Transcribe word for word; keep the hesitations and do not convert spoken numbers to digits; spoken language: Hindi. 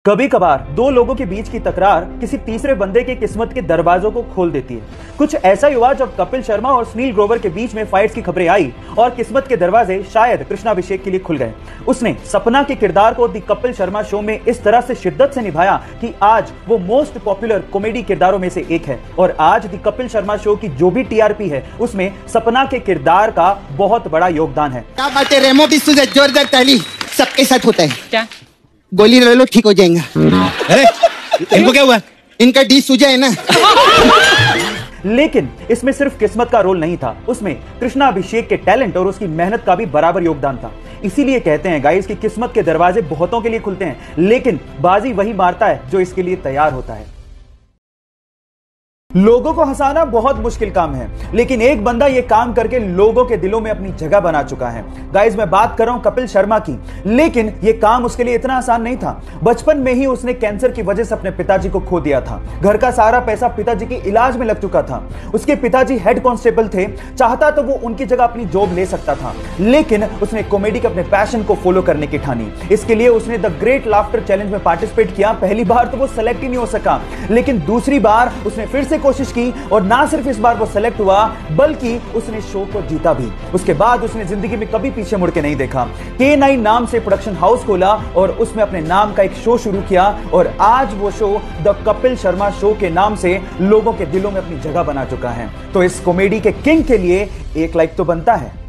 कभी कभार दो लोगों के बीच की तकरार किसी तीसरे बंदे के किस्मत के दरवाजों को खोल देती है। कुछ ऐसा ही हुआ जब कपिल शर्मा और सुनील ग्रोवर के बीच में फाइट्स की खबरें आई और किस्मत के दरवाजे शायद कृष्णाभिषेक के लिए खुल गए। उसने सपना के किरदार को दी कपिल शर्मा शो में इस तरह से शिद्दत से निभाया कि आज वो मोस्ट पॉपुलर कॉमेडी किरदारों में से एक है। और आज दी कपिल शर्मा शो की जो भी टीआरपी है उसमें सपना के किरदार का बहुत बड़ा योगदान है। क्या बातें, रेमो भी तुझे जोरदार ताली सबके साथ होता है क्या? गोली ले लो ठीक हो जाएगा। अरे इनको क्या हुआ? इनका डी सूजा है ना। लेकिन इसमें सिर्फ किस्मत का रोल नहीं था, उसमें कृष्णाभिषेक के टैलेंट और उसकी मेहनत का भी बराबर योगदान था। इसीलिए कहते हैं गाइस कि किस्मत के दरवाजे बहुतों के लिए खुलते हैं, लेकिन बाजी वही मारता है जो इसके लिए तैयार होता है। लोगों को हंसाना बहुत मुश्किल काम है, लेकिन एक बंदा यह काम करके लोगों के दिलों में अपनी जगह बना चुका है। गाइस मैं बात कर रहा हूं कपिल शर्मा की, लेकिन यह काम उसके लिए इतना आसान नहीं था। बचपन में ही उसने कैंसर की वजह से अपने पिताजी को खो दिया था। घर का सारा पैसा पिताजी के इलाज में लग चुका था। उसके पिताजी हेड कांस्टेबल थे, चाहता तो वो उनकी जगह अपनी जॉब ले सकता था, लेकिन उसने कॉमेडी के अपने पैशन को फॉलो करने की ठानी। इसके लिए उसने द ग्रेट लाफ्टर चैलेंज में पार्टिसिपेट किया। पहली बार तो वो सेलेक्ट ही नहीं हो सका, लेकिन दूसरी बार उसने फिर से कोशिश की और ना सिर्फ इस बार वो सेलेक्ट हुआ बल्कि उसने शो को जीता भी। उसके बाद उसने जिंदगी में कभी पीछे मुड़ के नहीं देखा। के नाइन नाम से प्रोडक्शन हाउस खोला और उसमें अपने नाम का एक शो शुरू किया और आज वो show the Kapil Sharma show के नाम से लोगों के दिलों में अपनी जगह बना चुका है। तो इस कॉमेडी के किंग के लिए एक लाइक तो बनता है।